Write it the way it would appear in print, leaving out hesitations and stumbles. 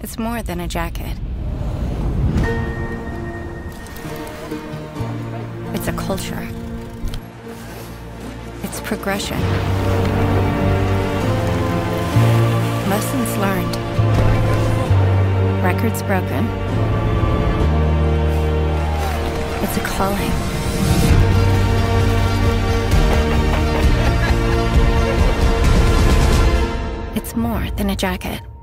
It's more than a jacket. It's a culture. It's progression. Lessons learned. Records broken. It's a calling. It's more than a jacket.